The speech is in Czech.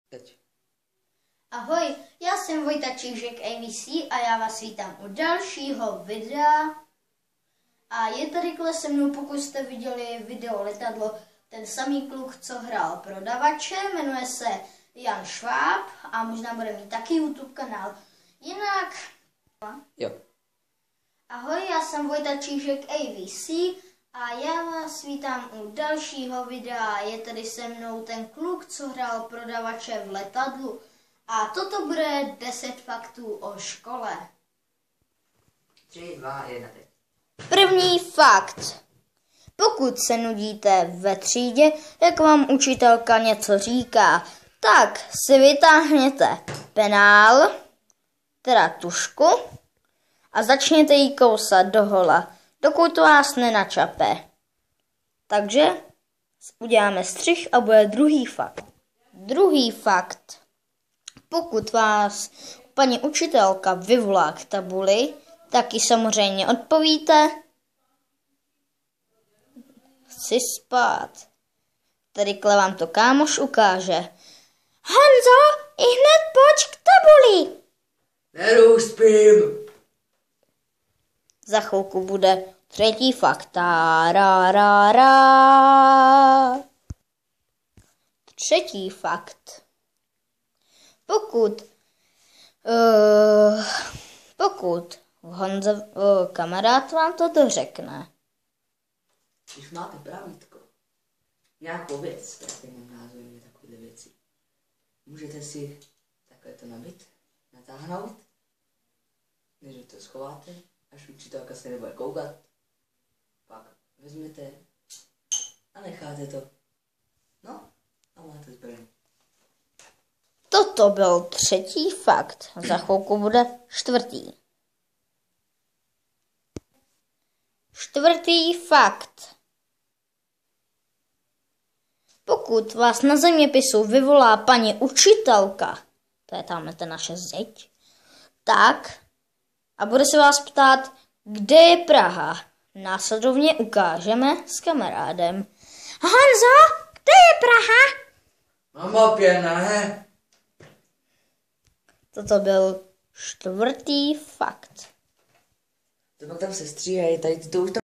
Teď. Ahoj, já jsem Vojta Čížek ABC a já vás vítám u dalšího videa. A je tady se mnou, pokud jste viděli video Letadlo, ten samý kluk, co hrál prodavače, jmenuje se Jan Šváb a možná bude mít taky YouTube kanál. Jinak... Jo. Ahoj, já jsem Vojta Čížek ABC a já vás vítám u dalšího videa. Je tady se mnou ten kluk, co hrál prodavače v Letadlu. A toto bude 10 faktů o škole. 3, 2, 1, teď. První fakt. Pokud se nudíte ve třídě, jak vám učitelka něco říká, tak si vytáhněte penál, teda tužku, a začněte jí kousat dohola, dokud vás nenačape. Takže uděláme střih a bude druhý fakt. Druhý fakt. Pokud vás paní učitelka vyvolá k tabuli, tak ji samozřejmě odpovíte: chci spát. Tady vám to kámoš ukáže. Honzo, i hned pojď k tabuli. Neru, spím. Za chvilku bude třetí fakt. Ra. Třetí fakt. Pokud Honza, kamarád vám to dořekne. Když máte pravítko, nějakou věc, já teď mám názorně takové věci, můžete si takhle to nabít, natáhnout, než to schováte, až učitelka se nebude koukat, pak vezmete a necháte to. No, a máte zbraň. Toto byl třetí fakt. Za chvilku bude čtvrtý. Čtvrtý fakt. Pokud vás na zeměpisu vyvolá paní učitelka, to je tamhle ta naše zeď, tak a bude se vás ptát, kde je Praha, následovně ukážeme s kamarádem. Honzo, kde je Praha? Na mapě, ne? Toto byl čtvrtý fakt. To pak tam se stříhají, tady to už tam